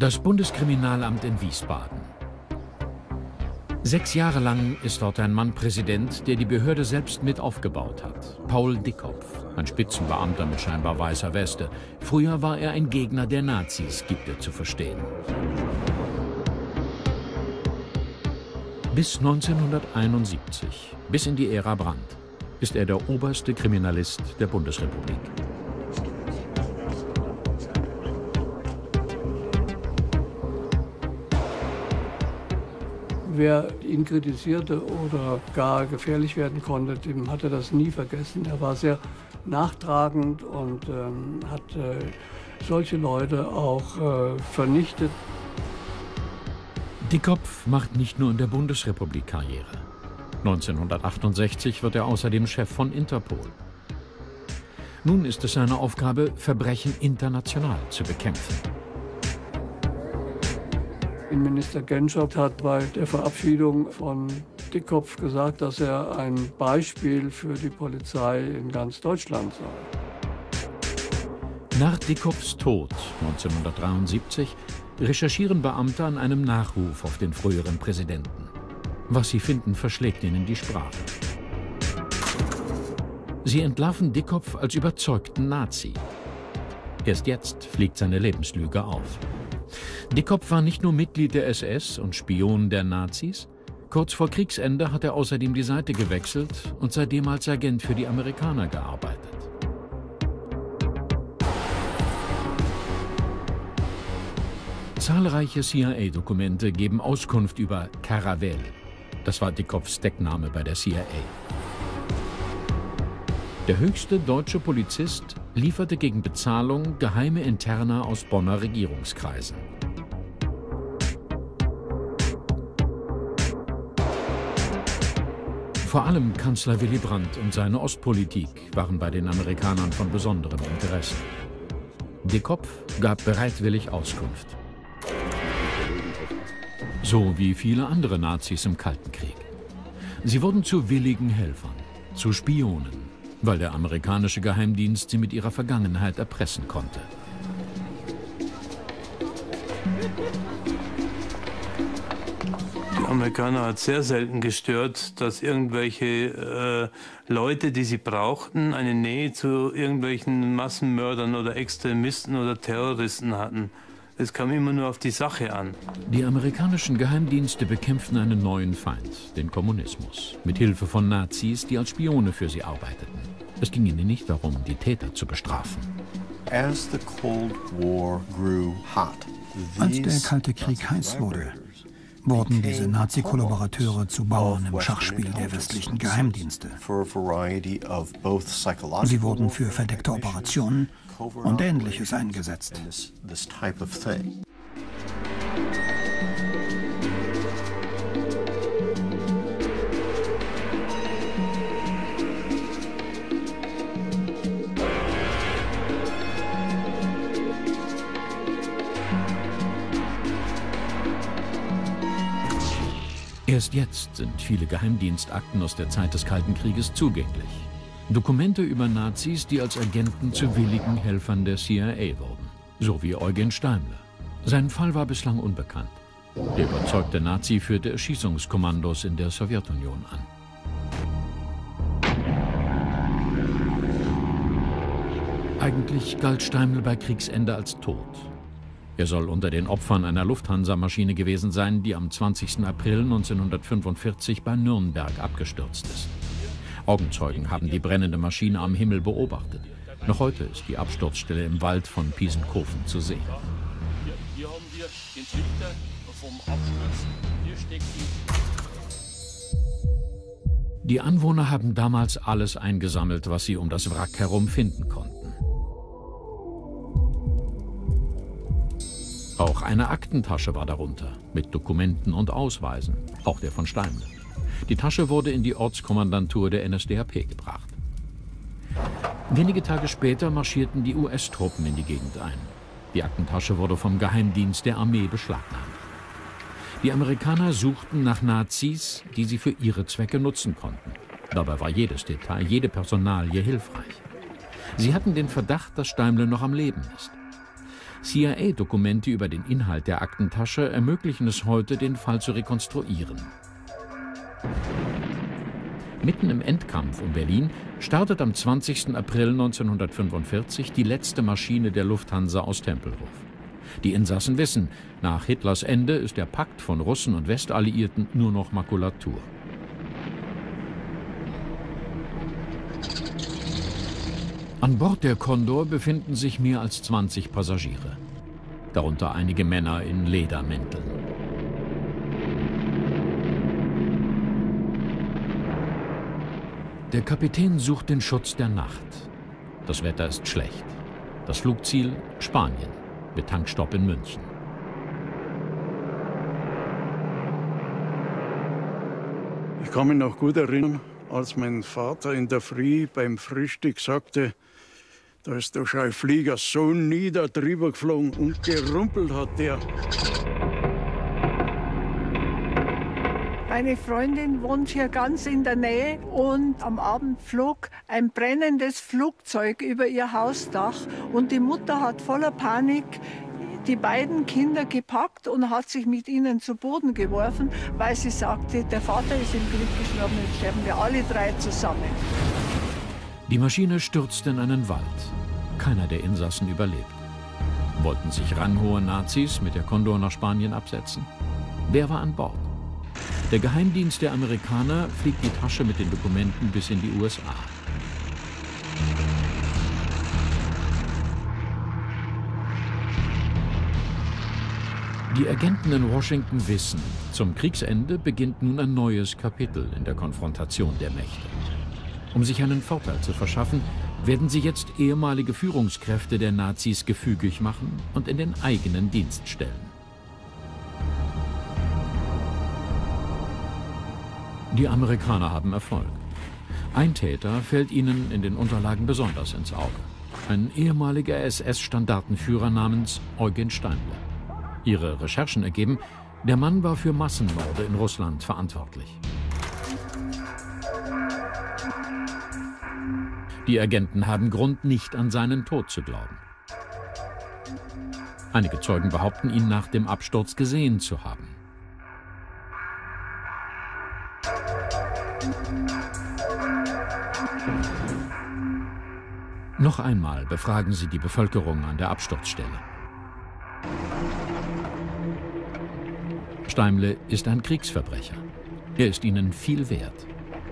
Das Bundeskriminalamt in Wiesbaden. 6 Jahre lang ist dort ein Mann Präsident, der die Behörde selbst mit aufgebaut hat. Paul Dickkopf, ein Spitzenbeamter mit scheinbar weißer Weste. Früher war er ein Gegner der Nazis, gibt er zu verstehen. Bis 1971, bis in die Ära Brandt, ist er der oberste Kriminalist der Bundesrepublik. Wer ihn kritisierte oder gar gefährlich werden konnte, dem hat er das nie vergessen. Er war sehr nachtragend und hat solche Leute auch vernichtet. Dickkopf macht nicht nur in der Bundesrepublik Karriere. 1968 wird er außerdem Chef von Interpol. Nun ist es seine Aufgabe, Verbrechen international zu bekämpfen. Innenminister Genscher hat bei der Verabschiedung von Dickkopf gesagt, dass er ein Beispiel für die Polizei in ganz Deutschland sei. Nach Dickkopfs Tod 1973 recherchieren Beamte an einem Nachruf auf den früheren Präsidenten. Was sie finden, verschlägt ihnen die Sprache. Sie entlarven Dickkopf als überzeugten Nazi. Erst jetzt fliegt seine Lebenslüge auf. Dickkopf war nicht nur Mitglied der SS und Spion der Nazis. Kurz vor Kriegsende hat er außerdem die Seite gewechselt und seitdem als Agent für die Amerikaner gearbeitet. Zahlreiche CIA-Dokumente geben Auskunft über Caravelle. Das war Dickkopfs Deckname bei der CIA. Der höchste deutsche Polizist lieferte gegen Bezahlung geheime Interna aus Bonner Regierungskreisen. Vor allem Kanzler Willy Brandt und seine Ostpolitik waren bei den Amerikanern von besonderem Interesse. Dickkopf gab bereitwillig Auskunft. So wie viele andere Nazis im Kalten Krieg. Sie wurden zu willigen Helfern, zu Spionen, weil der amerikanische Geheimdienst sie mit ihrer Vergangenheit erpressen konnte. Die Amerikaner hat sehr selten gestört, dass irgendwelche Leute, die sie brauchten, eine Nähe zu irgendwelchen Massenmördern oder Extremisten oder Terroristen hatten. Es kam immer nur auf die Sache an. Die amerikanischen Geheimdienste bekämpften einen neuen Feind, den Kommunismus, mit Hilfe von Nazis, die als Spione für sie arbeiteten. Es ging ihnen nicht darum, die Täter zu bestrafen. Als der Kalte Krieg heiß wurde, wurden diese Nazi-Kollaborateure zu Bauern im Schachspiel der westlichen Geheimdienste. Sie wurden für verdeckte Operationen und Ähnliches eingesetzt. Erst jetzt sind viele Geheimdienstakten aus der Zeit des Kalten Krieges zugänglich. Dokumente über Nazis, die als Agenten zu willigen Helfern der CIA wurden. So wie Eugen Steimle. Sein Fall war bislang unbekannt. Der überzeugte Nazi führte Erschießungskommandos in der Sowjetunion an. Eigentlich galt Steimle bei Kriegsende als tot. Er soll unter den Opfern einer Lufthansa-Maschine gewesen sein, die am 20. April 1945 bei Nürnberg abgestürzt ist. Augenzeugen haben die brennende Maschine am Himmel beobachtet. Noch heute ist die Absturzstelle im Wald von Piesenkofen zu sehen. Hier haben wir den Trichter vom Absturz. Hier steckt die Anwohner haben damals alles eingesammelt, was sie um das Wrack herum finden konnten. Auch eine Aktentasche war darunter, mit Dokumenten und Ausweisen, auch der von Steimle. Die Tasche wurde in die Ortskommandantur der NSDAP gebracht. Wenige Tage später marschierten die US-Truppen in die Gegend ein. Die Aktentasche wurde vom Geheimdienst der Armee beschlagnahmt. Die Amerikaner suchten nach Nazis, die sie für ihre Zwecke nutzen konnten. Dabei war jedes Detail, jede Personalie hilfreich. Sie hatten den Verdacht, dass Steimle noch am Leben ist. CIA-Dokumente über den Inhalt der Aktentasche ermöglichen es heute, den Fall zu rekonstruieren. Mitten im Endkampf um Berlin startet am 20. April 1945 die letzte Maschine der Lufthansa aus Tempelhof. Die Insassen wissen, nach Hitlers Ende ist der Pakt von Russen und Westalliierten nur noch Makulatur. An Bord der Condor befinden sich mehr als 20 Passagiere, darunter einige Männer in Ledermänteln. Der Kapitän sucht den Schutz der Nacht. Das Wetter ist schlecht. Das Flugziel Spanien, mit Tankstopp in München. Ich kann mich noch gut erinnern, als mein Vater in der Früh beim Frühstück sagte, da ist der Flieger so nieder drüber geflogen und gerumpelt hat der. Meine Freundin wohnt hier ganz in der Nähe und am Abend flog ein brennendes Flugzeug über ihr Hausdach und die Mutter hat voller Panik die beiden Kinder gepackt und hat sich mit ihnen zu Boden geworfen, weil sie sagte, der Vater ist im Krieg gestorben, jetzt sterben wir alle drei zusammen. Die Maschine stürzt in einen Wald. Keiner der Insassen überlebt. Wollten sich ranghohe Nazis mit der Condor nach Spanien absetzen? Wer war an Bord? Der Geheimdienst der Amerikaner fliegt die Tasche mit den Dokumenten bis in die USA. Die Agenten in Washington wissen, zum Kriegsende beginnt nun ein neues Kapitel in der Konfrontation der Mächte. Um sich einen Vorteil zu verschaffen, werden sie jetzt ehemalige Führungskräfte der Nazis gefügig machen und in den eigenen Dienst stellen. Die Amerikaner haben Erfolg. Ein Täter fällt ihnen in den Unterlagen besonders ins Auge. Ein ehemaliger SS-Standartenführer namens Eugen Steimle. Ihre Recherchen ergeben, der Mann war für Massenmorde in Russland verantwortlich. Die Agenten haben Grund, nicht an seinen Tod zu glauben. Einige Zeugen behaupten, ihn nach dem Absturz gesehen zu haben. Noch einmal befragen sie die Bevölkerung an der Absturzstelle. Steimle ist ein Kriegsverbrecher. Er ist ihnen viel wert.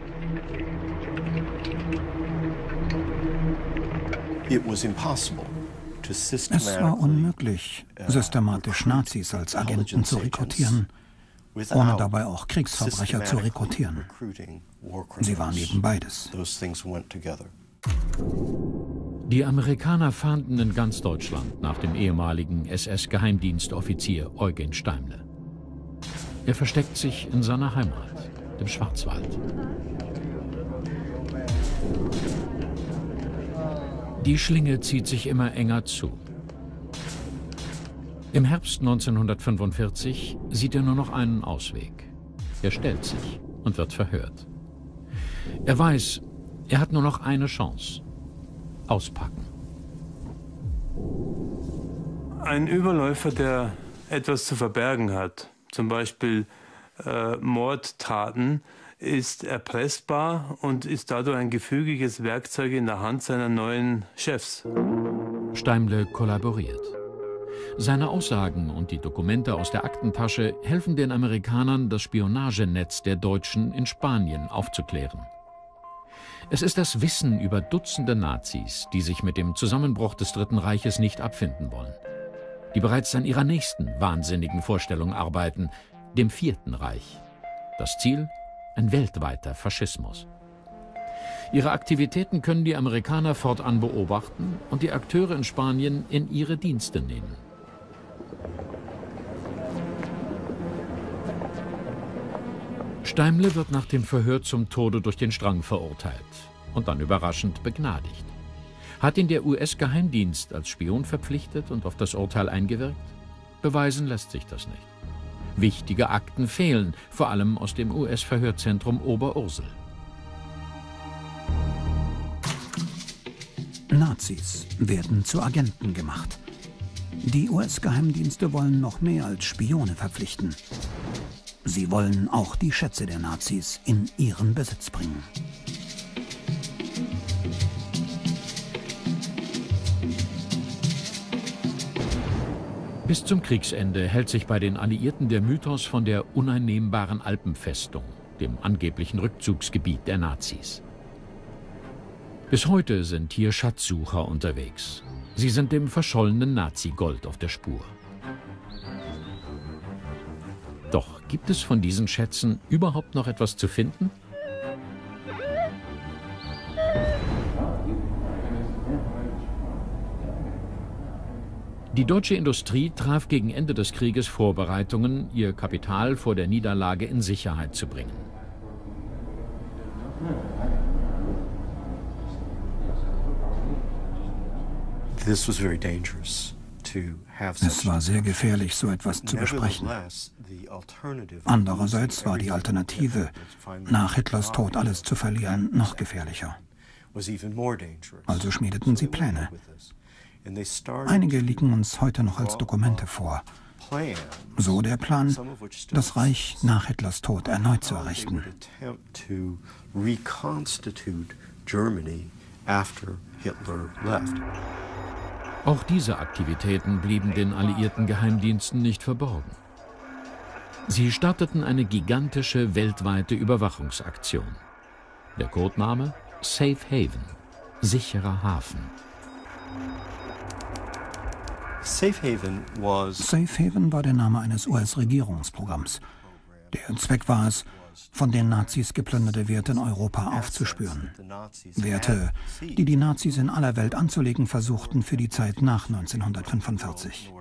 Es war unmöglich, systematisch Nazis als Agenten zu rekrutieren, ohne dabei auch Kriegsverbrecher zu rekrutieren. Sie waren eben beides. Die Amerikaner fahnden in ganz Deutschland nach dem ehemaligen SS-Geheimdienstoffizier Eugen Steimle. Er versteckt sich in seiner Heimat, dem Schwarzwald. Die Schlinge zieht sich immer enger zu. Im Herbst 1945 sieht er nur noch einen Ausweg. Er stellt sich und wird verhört. Er weiß, er hat nur noch eine Chance. Auspacken. Ein Überläufer, der etwas zu verbergen hat, zum Beispiel Mordtaten, ist erpressbar und ist dadurch ein gefügiges Werkzeug in der Hand seiner neuen Chefs. Steimle kollaboriert. Seine Aussagen und die Dokumente aus der Aktentasche helfen den Amerikanern, das Spionagenetz der Deutschen in Spanien aufzuklären. Es ist das Wissen über Dutzende Nazis, die sich mit dem Zusammenbruch des Dritten Reiches nicht abfinden wollen. Die bereits an ihrer nächsten wahnsinnigen Vorstellung arbeiten, dem Vierten Reich. Das Ziel? Ein weltweiter Faschismus. Ihre Aktivitäten können die Amerikaner fortan beobachten und die Akteure in Spanien in ihre Dienste nehmen. Steimle wird nach dem Verhör zum Tode durch den Strang verurteilt und dann überraschend begnadigt. Hat ihn der US-Geheimdienst als Spion verpflichtet und auf das Urteil eingewirkt? Beweisen lässt sich das nicht. Wichtige Akten fehlen, vor allem aus dem US-Verhörzentrum Oberursel. Nazis werden zu Agenten gemacht. Die US-Geheimdienste wollen noch mehr als Spione verpflichten. Sie wollen auch die Schätze der Nazis in ihren Besitz bringen. Bis zum Kriegsende hält sich bei den Alliierten der Mythos von der uneinnehmbaren Alpenfestung, dem angeblichen Rückzugsgebiet der Nazis. Bis heute sind hier Schatzsucher unterwegs. Sie sind dem verschollenen Nazi-Gold auf der Spur. Doch gibt es von diesen Schätzen überhaupt noch etwas zu finden? Die deutsche Industrie traf gegen Ende des Krieges Vorbereitungen, ihr Kapital vor der Niederlage in Sicherheit zu bringen. Es war sehr gefährlich, so etwas zu besprechen. Andererseits war die Alternative, nach Hitlers Tod alles zu verlieren, noch gefährlicher. Also schmiedeten sie Pläne. Einige liegen uns heute noch als Dokumente vor. So der Plan, das Reich nach Hitlers Tod erneut zu errichten. Auch diese Aktivitäten blieben den alliierten Geheimdiensten nicht verborgen. Sie starteten eine gigantische weltweite Überwachungsaktion. Der Codename Safe Haven, sicherer Hafen. Safe Haven war der Name eines US-Regierungsprogramms. Der Zweck war es, von den Nazis geplünderte Werte in Europa aufzuspüren. Werte, die die Nazis in aller Welt anzulegen versuchten für die Zeit nach 1945.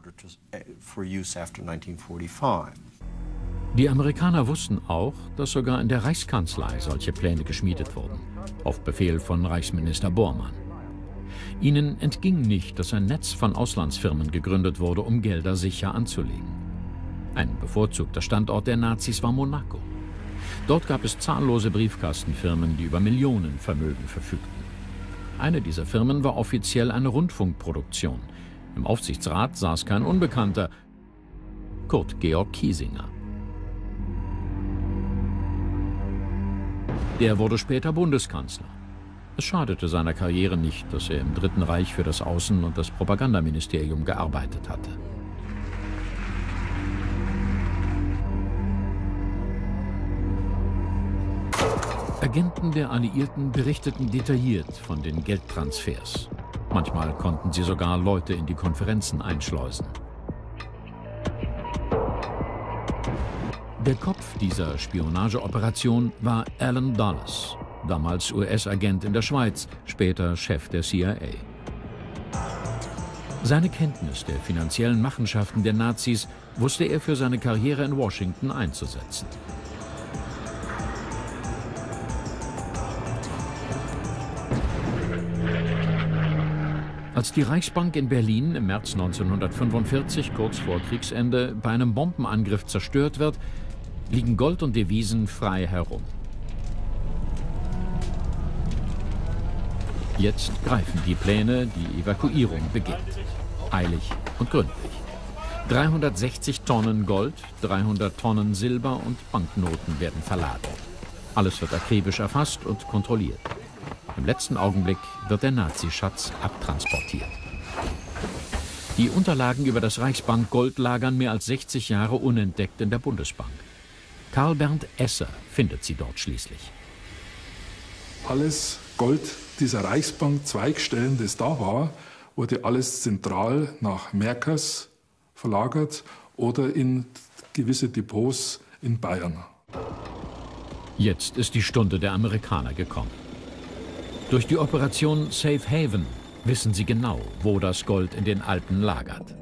Die Amerikaner wussten auch, dass sogar in der Reichskanzlei solche Pläne geschmiedet wurden, auf Befehl von Reichsminister Bormann. Ihnen entging nicht, dass ein Netz von Auslandsfirmen gegründet wurde, um Gelder sicher anzulegen. Ein bevorzugter Standort der Nazis war Monaco. Dort gab es zahllose Briefkastenfirmen, die über Millionenvermögen verfügten. Eine dieser Firmen war offiziell eine Rundfunkproduktion. Im Aufsichtsrat saß kein Unbekannter, Kurt Georg Kiesinger. Der wurde später Bundeskanzler. Es schadete seiner Karriere nicht, dass er im Dritten Reich für das Außen- und das Propagandaministerium gearbeitet hatte. Agenten der Alliierten berichteten detailliert von den Geldtransfers. Manchmal konnten sie sogar Leute in die Konferenzen einschleusen. Der Kopf dieser Spionageoperation war Alan Dulles, damals US-Agent in der Schweiz, später Chef der CIA. Seine Kenntnis der finanziellen Machenschaften der Nazis wusste er für seine Karriere in Washington einzusetzen. Als die Reichsbank in Berlin im März 1945, kurz vor Kriegsende, bei einem Bombenangriff zerstört wird, liegen Gold und Devisen frei herum. Jetzt greifen die Pläne, die Evakuierung beginnt. Eilig und gründlich. 360 Tonnen Gold, 300 Tonnen Silber und Banknoten werden verladen. Alles wird akribisch erfasst und kontrolliert. Im letzten Augenblick wird der Nazischatz abtransportiert. Die Unterlagen über das Reichsbank-Gold lagern mehr als 60 Jahre unentdeckt in der Bundesbank. Karl Bernd Esser findet sie dort schließlich. Alles Gold dieser Reichsbank-Zweigstellen, das da war, wurde alles zentral nach Merkers verlagert oder in gewisse Depots in Bayern. Jetzt ist die Stunde der Amerikaner gekommen. Durch die Operation Safe Haven wissen sie genau, wo das Gold in den Alpen lagert.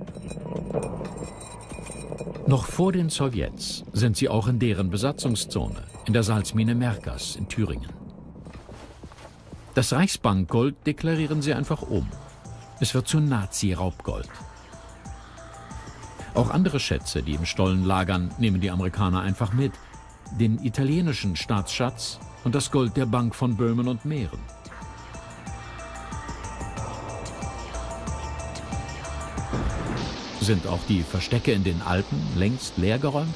Noch vor den Sowjets sind sie auch in deren Besatzungszone, in der Salzmine Merkers in Thüringen. Das Reichsbankgold deklarieren sie einfach um. Es wird zu Nazi-Raubgold. Auch andere Schätze, die im Stollen lagern, nehmen die Amerikaner einfach mit. Den italienischen Staatsschatz und das Gold der Bank von Böhmen und Mähren. Sind auch die Verstecke in den Alpen längst leergeräumt?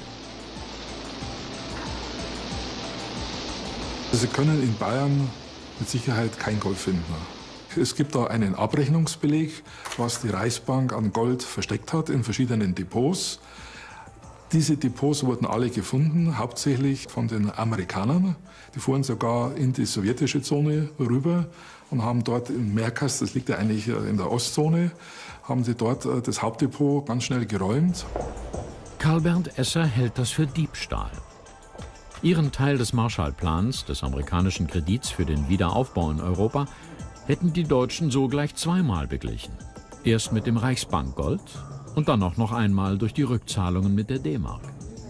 Sie können in Bayern mit Sicherheit kein Gold finden. Es gibt da einen Abrechnungsbeleg, was die Reichsbank an Gold versteckt hat in verschiedenen Depots. Diese Depots wurden alle gefunden, hauptsächlich von den Amerikanern. Die fuhren sogar in die sowjetische Zone rüber und haben dort in Merkas, das liegt ja eigentlich in der Ostzone, haben sie dort das Hauptdepot ganz schnell geräumt. Karl Bernd Esser hält das für Diebstahl. Ihren Teil des Marshallplans, des amerikanischen Kredits für den Wiederaufbau in Europa, hätten die Deutschen so gleich zweimal beglichen. Erst mit dem Reichsbankgold und dann auch noch einmal durch die Rückzahlungen mit der D-Mark.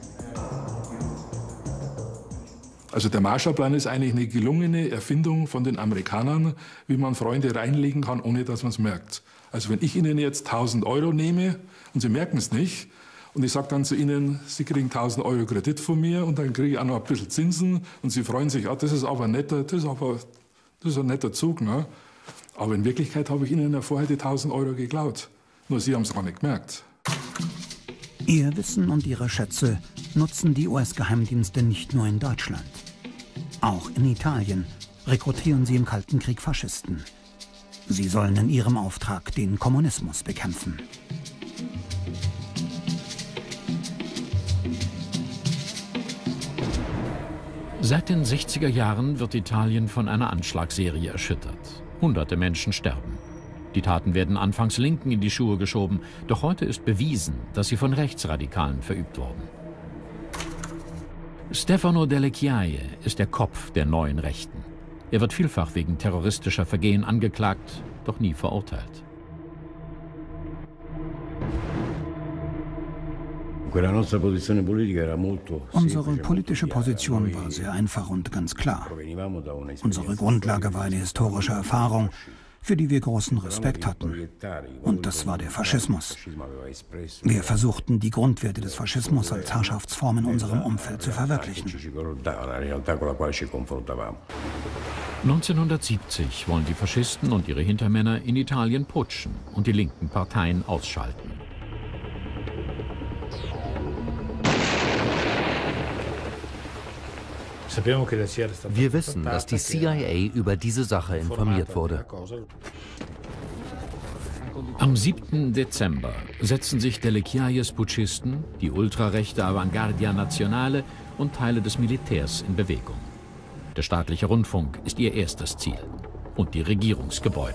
Also der Marshallplan ist eigentlich eine gelungene Erfindung von den Amerikanern, wie man Freunde reinlegen kann, ohne dass man es merkt. Also wenn ich Ihnen jetzt 1.000 Euro nehme und Sie merken es nicht, und ich sage dann zu Ihnen, Sie kriegen 1.000 Euro Kredit von mir und dann kriege ich auch noch ein bisschen Zinsen und Sie freuen sich, ah, das ist aber netter, das ist ein netter Zug. Ne? Aber in Wirklichkeit habe ich Ihnen ja vorher die 1.000 Euro geklaut. Nur Sie haben es gar nicht gemerkt. Ihr Wissen und ihre Schätze nutzen die US-Geheimdienste nicht nur in Deutschland. Auch in Italien rekrutieren sie im Kalten Krieg Faschisten. Sie sollen in ihrem Auftrag den Kommunismus bekämpfen. Seit den 60er Jahren wird Italien von einer Anschlagsserie erschüttert. Hunderte Menschen sterben. Die Taten werden anfangs Linken in die Schuhe geschoben, doch heute ist bewiesen, dass sie von Rechtsradikalen verübt wurden. Stefano Delle Chiaie ist der Kopf der neuen Rechten. Er wird vielfach wegen terroristischer Vergehen angeklagt, doch nie verurteilt. Unsere politische Position war sehr einfach und ganz klar. Unsere Grundlage war eine historische Erfahrung, für die wir großen Respekt hatten. Und das war der Faschismus. Wir versuchten, die Grundwerte des Faschismus als Herrschaftsform in unserem Umfeld zu verwirklichen. 1970 wollen die Faschisten und ihre Hintermänner in Italien putschen und die linken Parteien ausschalten. Wir wissen, dass die CIA über diese Sache informiert wurde. Am 7. Dezember setzen sich Delle Chiaies Putschisten, die ultrarechte Avanguardia Nazionale und Teile des Militärs in Bewegung. Der staatliche Rundfunk ist ihr erstes Ziel und die Regierungsgebäude.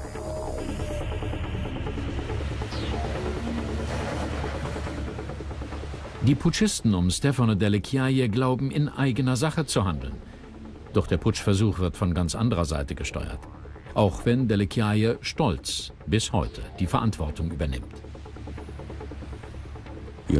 Die Putschisten um Stefano Delle Chiaie glauben, in eigener Sache zu handeln. Doch der Putschversuch wird von ganz anderer Seite gesteuert. Auch wenn Delle Chiaie stolz bis heute die Verantwortung übernimmt. Ich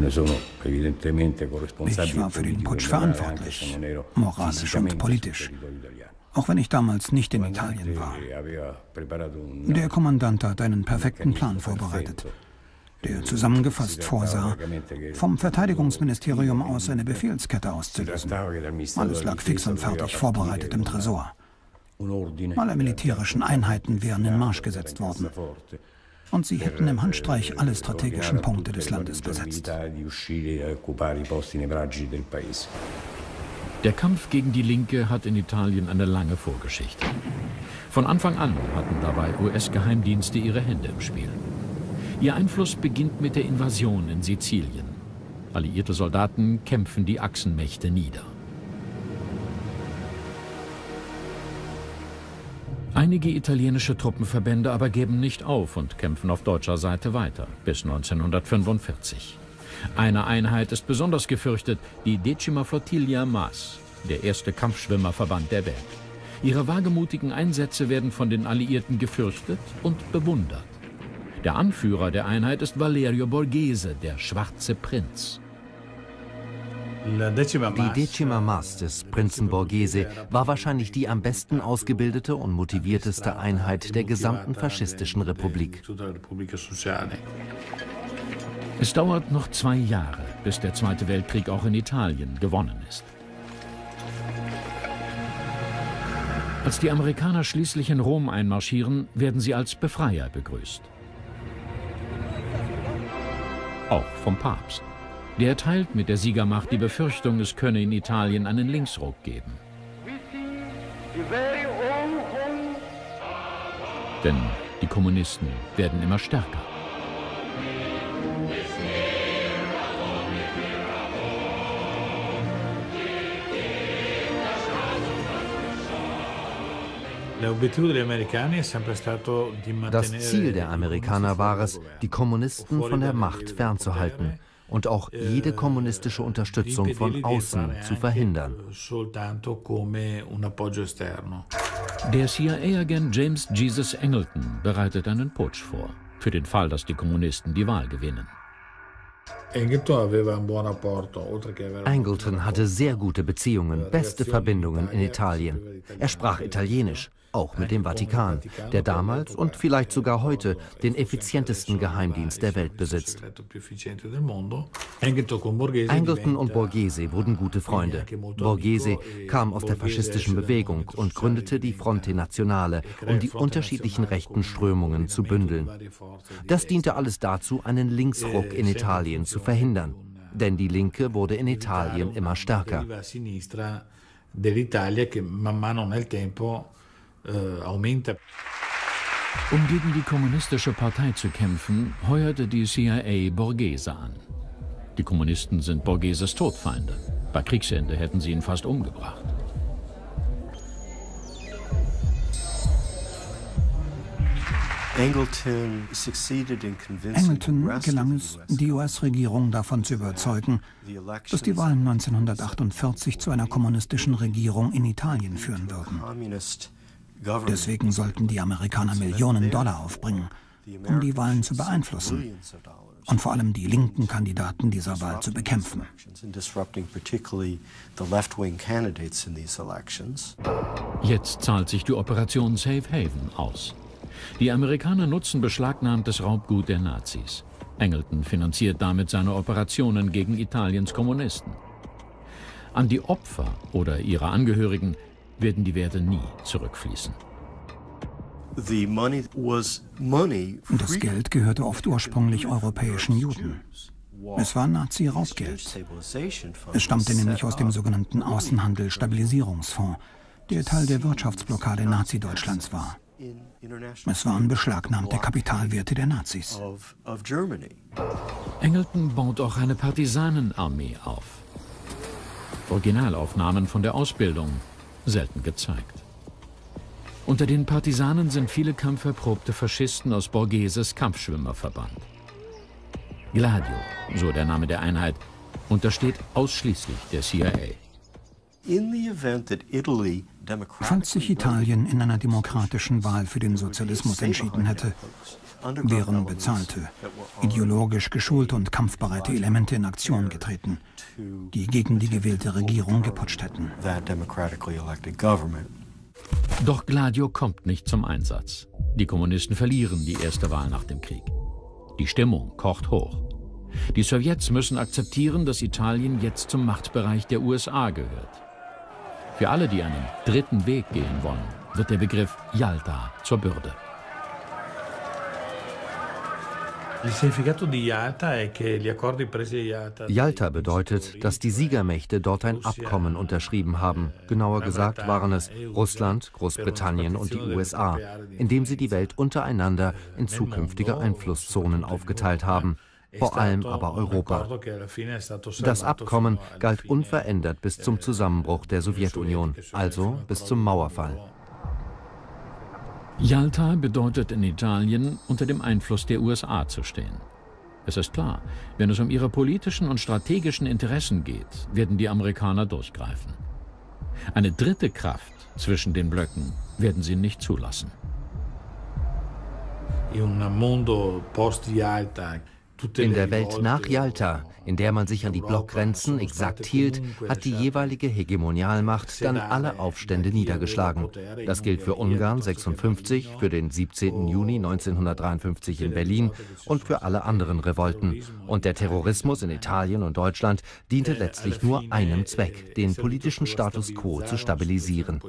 war für den Putsch verantwortlich, moralisch und politisch. Auch wenn ich damals nicht in Italien war. Der Kommandant hat einen perfekten Plan vorbereitet, der zusammengefasst vorsah, vom Verteidigungsministerium aus eine Befehlskette auszulösen. Alles lag fix und fertig vorbereitet im Tresor. Alle militärischen Einheiten wären in Marsch gesetzt worden. Und sie hätten im Handstreich alle strategischen Punkte des Landes besetzt. Der Kampf gegen die Linke hat in Italien eine lange Vorgeschichte. Von Anfang an hatten dabei US-Geheimdienste ihre Hände im Spiel. Ihr Einfluss beginnt mit der Invasion in Sizilien. Alliierte Soldaten kämpfen die Achsenmächte nieder. Einige italienische Truppenverbände aber geben nicht auf und kämpfen auf deutscher Seite weiter, bis 1945. Eine Einheit ist besonders gefürchtet, die Decima Flottiglia Mas, der erste Kampfschwimmerverband der Welt. Ihre wagemutigen Einsätze werden von den Alliierten gefürchtet und bewundert. Der Anführer der Einheit ist Valerio Borghese, der Schwarze Prinz. Die Decima Mas des Prinzen Borghese war wahrscheinlich die am besten ausgebildete und motivierteste Einheit der gesamten faschistischen Republik. Es dauert noch 2 Jahre, bis der Zweite Weltkrieg auch in Italien gewonnen ist. Als die Amerikaner schließlich in Rom einmarschieren, werden sie als Befreier begrüßt. auch vom Papst. Der teilt mit der Siegermacht die Befürchtung, es könne in Italien einen Linksruck geben. Denn die Kommunisten werden immer stärker. Das Ziel der Amerikaner war es, die Kommunisten von der Macht fernzuhalten und auch jede kommunistische Unterstützung von außen zu verhindern. Der CIA-Agent James Jesus Angleton bereitet einen Putsch vor, für den Fall, dass die Kommunisten die Wahl gewinnen. Angleton hatte sehr gute Beziehungen, beste Verbindungen in Italien. Er sprach Italienisch, auch mit dem Vatikan, der damals und vielleicht sogar heute den effizientesten Geheimdienst der Welt besitzt. Angleton und Borghese wurden gute Freunde. Borghese kam aus der faschistischen Bewegung und gründete die Fronte Nazionale, um die unterschiedlichen rechten Strömungen zu bündeln. Das diente alles dazu, einen Linksruck in Italien zu verhindern. Denn die Linke wurde in Italien immer stärker. Um gegen die kommunistische Partei zu kämpfen, heuerte die CIA Borghese an. Die Kommunisten sind Borgheses Todfeinde. Bei Kriegsende hätten sie ihn fast umgebracht. Angleton gelang es, die US-Regierung davon zu überzeugen, dass die Wahlen 1948 zu einer kommunistischen Regierung in Italien führen würden. Deswegen sollten die Amerikaner Millionen Dollar aufbringen, um die Wahlen zu beeinflussen und vor allem die linken Kandidaten dieser Wahl zu bekämpfen. Jetzt zahlt sich die Operation Safe Haven aus. Die Amerikaner nutzen beschlagnahmtes Raubgut der Nazis. Angleton finanziert damit seine Operationen gegen Italiens Kommunisten. An die Opfer oder ihre Angehörigen werden die Werte nie zurückfließen. Das Geld gehörte oft ursprünglich europäischen Juden. Es war Nazi-Raubgeld. Es stammte nämlich aus dem sogenannten Außenhandel-Stabilisierungsfonds, der Teil der Wirtschaftsblockade Nazi-Deutschlands war. Es waren beschlagnahmte Kapitalwerte der Nazis. Angleton baut auch eine Partisanenarmee auf. Originalaufnahmen von der Ausbildung, selten gezeigt. Unter den Partisanen sind viele kampferprobte Faschisten aus Borgheses Kampfschwimmerverband. Gladio, so der Name der Einheit, untersteht ausschließlich der CIA. Falls sich Italien in einer demokratischen Wahl für den Sozialismus entschieden hätte, wären bezahlte, ideologisch geschulte und kampfbereite Elemente in Aktion getreten, die gegen die gewählte Regierung geputscht hätten. Doch Gladio kommt nicht zum Einsatz. Die Kommunisten verlieren die erste Wahl nach dem Krieg. Die Stimmung kocht hoch. Die Sowjets müssen akzeptieren, dass Italien jetzt zum Machtbereich der USA gehört. Für alle, die einen dritten Weg gehen wollen, wird der Begriff Jalta zur Bürde. Jalta bedeutet, dass die Siegermächte dort ein Abkommen unterschrieben haben. Genauer gesagt waren es Russland, Großbritannien und die USA, indem sie die Welt untereinander in zukünftige Einflusszonen aufgeteilt haben. Vor allem aber Europa. Das Abkommen galt unverändert bis zum Zusammenbruch der Sowjetunion, also bis zum Mauerfall. Jalta bedeutet in Italien, unter dem Einfluss der USA zu stehen. Es ist klar, wenn es um ihre politischen und strategischen Interessen geht, werden die Amerikaner durchgreifen. Eine dritte Kraft zwischen den Blöcken werden sie nicht zulassen. In der Welt nach Jalta, in der man sich an die Blockgrenzen exakt hielt, hat die jeweilige Hegemonialmacht dann alle Aufstände niedergeschlagen. Das gilt für Ungarn 56, für den 17. Juni 1953 in Berlin und für alle anderen Revolten. Und der Terrorismus in Italien und Deutschland diente letztlich nur einem Zweck, den politischen Status quo zu stabilisieren.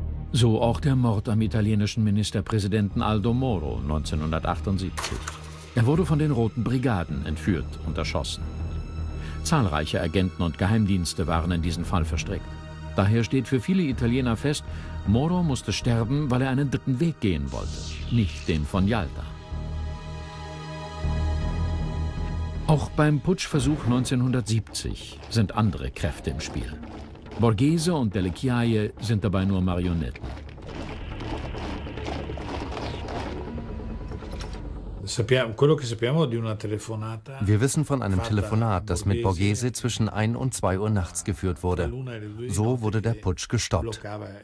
So auch der Mord am italienischen Ministerpräsidenten Aldo Moro 1978. Er wurde von den Roten Brigaden entführt und erschossen. Zahlreiche Agenten und Geheimdienste waren in diesen Fall verstrickt. Daher steht für viele Italiener fest, Moro musste sterben, weil er einen dritten Weg gehen wollte, nicht den von Yalta. Auch beim Putschversuch 1970 sind andere Kräfte im Spiel. Borghese und Delle Chiaie sind dabei nur Marionetten. Wir wissen von einem Telefonat, das mit Borghese zwischen 1 und 2 Uhr nachts geführt wurde. So wurde der Putsch gestoppt.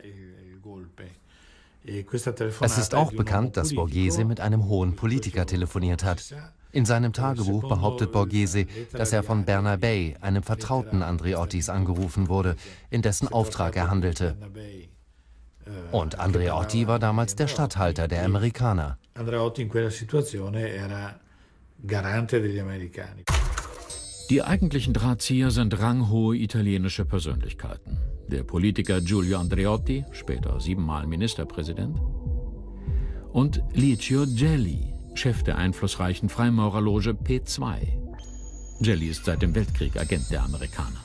Es ist auch bekannt, dass Borghese mit einem hohen Politiker telefoniert hat. In seinem Tagebuch behauptet Borghese, dass er von Bernabei, einem Vertrauten Andreottis, angerufen wurde, in dessen Auftrag er handelte. Und Andreotti war damals der Statthalter der Amerikaner. Andreotti in quella situazione era garante degli americani. Die eigentlichen Drahtzieher sind ranghohe italienische Persönlichkeiten. Der Politiker Giulio Andreotti, später 7-mal Ministerpräsident, und Licio Gelli, Chef der einflussreichen Freimaurerloge P2. Gelli ist seit dem Weltkrieg Agent der Amerikaner.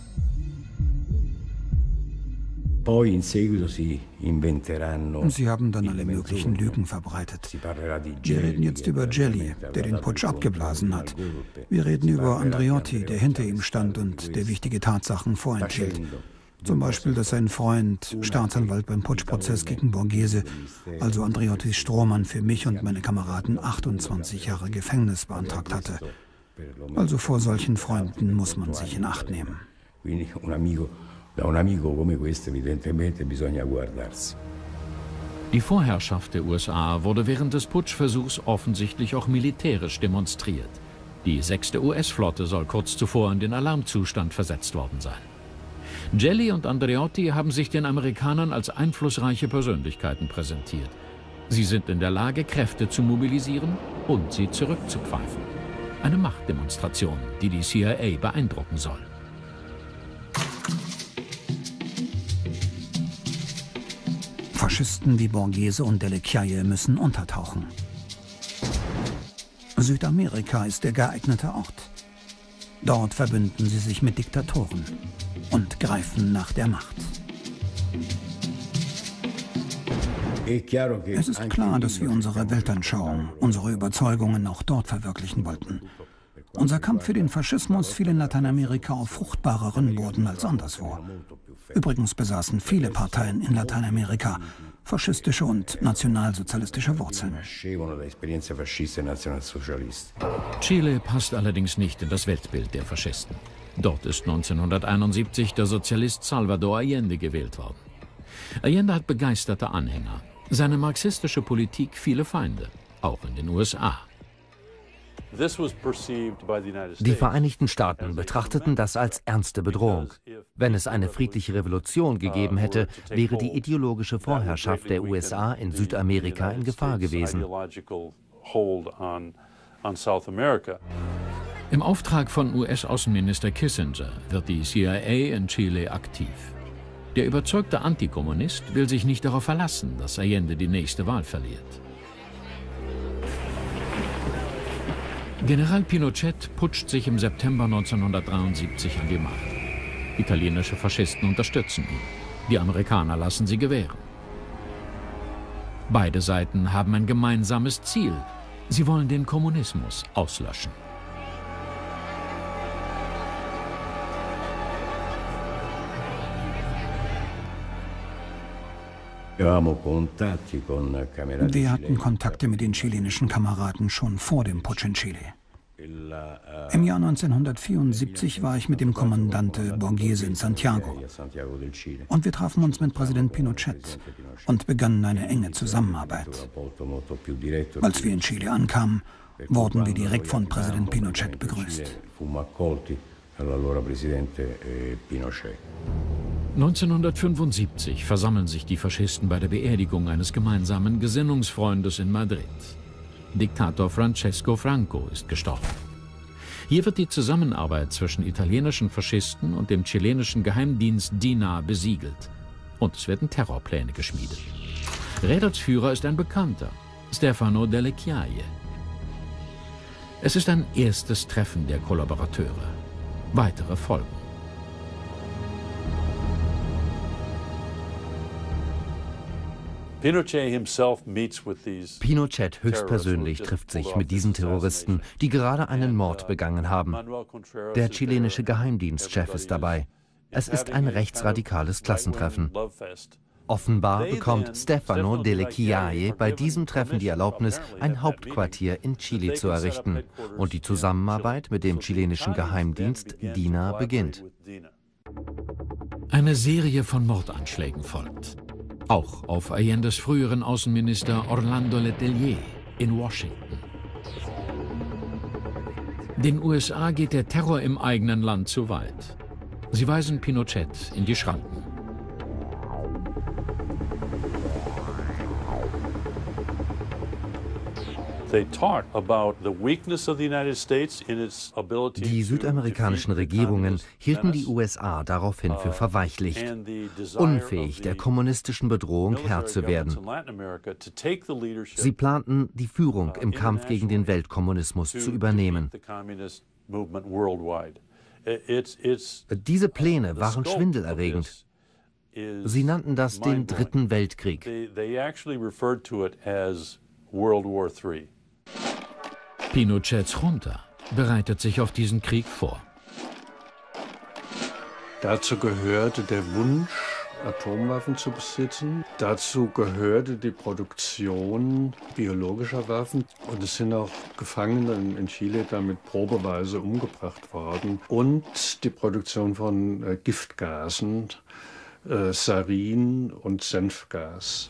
Sie haben dann alle möglichen Lügen verbreitet. Wir reden jetzt über Gelli, der den Putsch abgeblasen hat. Wir reden über Andreotti, der hinter ihm stand und der wichtige Tatsachen vorenthielt. Zum Beispiel, dass sein Freund, Staatsanwalt beim Putschprozess gegen Borghese, also Andreottis Strohmann, für mich und meine Kameraden 28 Jahre Gefängnis beantragt hatte. Also vor solchen Freunden muss man sich in Acht nehmen. Die Vorherrschaft der USA wurde während des Putschversuchs offensichtlich auch militärisch demonstriert. Die 6. US-Flotte soll kurz zuvor in den Alarmzustand versetzt worden sein. Gelli und Andreotti haben sich den Amerikanern als einflussreiche Persönlichkeiten präsentiert. Sie sind in der Lage, Kräfte zu mobilisieren und sie zurückzupfeifen. Eine Machtdemonstration, die die CIA beeindrucken soll. Faschisten wie Borghese und Delle Chiaie müssen untertauchen. Südamerika ist der geeignete Ort. Dort verbünden sie sich mit Diktatoren und greifen nach der Macht. Es ist klar, dass wir unsere Weltanschauung, unsere Überzeugungen auch dort verwirklichen wollten. Unser Kampf für den Faschismus fiel in Lateinamerika auf fruchtbareren Boden als anderswo. Übrigens besaßen viele Parteien in Lateinamerika faschistische und nationalsozialistische Wurzeln. Chile passt allerdings nicht in das Weltbild der Faschisten. Dort ist 1971 der Sozialist Salvador Allende gewählt worden. Allende hat begeisterte Anhänger. Seine marxistische Politik viele Feinde, auch in den USA. Die Vereinigten Staaten betrachteten das als ernste Bedrohung. Wenn es eine friedliche Revolution gegeben hätte, wäre die ideologische Vorherrschaft der USA in Südamerika in Gefahr gewesen. Im Auftrag von US-Außenminister Kissinger wird die CIA in Chile aktiv. Der überzeugte Antikommunist will sich nicht darauf verlassen, dass Allende die nächste Wahl verliert. General Pinochet putscht sich im September 1973 an die Macht. Italienische Faschisten unterstützen ihn. Die Amerikaner lassen sie gewähren. Beide Seiten haben ein gemeinsames Ziel. Sie wollen den Kommunismus auslöschen. Wir hatten Kontakte mit den chilenischen Kameraden schon vor dem Putsch in Chile. Im Jahr 1974 war ich mit dem Kommandante Borghese in Santiago. Und wir trafen uns mit Präsident Pinochet und begannen eine enge Zusammenarbeit. Als wir in Chile ankamen, wurden wir direkt von Präsident Pinochet begrüßt. 1975 versammeln sich die Faschisten bei der Beerdigung eines gemeinsamen Gesinnungsfreundes in Madrid. Diktator Francesco Franco ist gestorben. Hier wird die Zusammenarbeit zwischen italienischen Faschisten und dem chilenischen Geheimdienst DINA besiegelt. Und es werden Terrorpläne geschmiedet. Rädelsführer ist ein Bekannter, Stefano Delle Chiaie. Es ist ein erstes Treffen der Kollaborateure. Weitere folgen. Pinochet höchstpersönlich trifft sich mit diesen Terroristen, die gerade einen Mord begangen haben. Der chilenische Geheimdienstchef ist dabei. Es ist ein rechtsradikales Klassentreffen. Offenbar bekommt Stefano Delle Chiaie bei diesem Treffen die Erlaubnis, ein Hauptquartier in Chile zu errichten. Und die Zusammenarbeit mit dem chilenischen Geheimdienst DINA beginnt. Eine Serie von Mordanschlägen folgt. Auch auf Allendes früheren Außenminister Orlando Letelier in Washington. Den USA geht der Terror im eigenen Land zu weit. Sie weisen Pinochet in die Schranken. Die südamerikanischen Regierungen hielten die USA daraufhin für verweichlicht, unfähig, der kommunistischen Bedrohung Herr zu werden. Sie planten, die Führung im Kampf gegen den Weltkommunismus zu übernehmen. Diese Pläne waren schwindelerregend. Sie nannten das den Dritten Weltkrieg. Pinochets Junta bereitet sich auf diesen Krieg vor. Dazu gehörte der Wunsch, Atomwaffen zu besitzen. Dazu gehörte die Produktion biologischer Waffen. Und es sind auch Gefangene in Chile damit probeweise umgebracht worden. Und die Produktion von Giftgasen, Sarin und Senfgas.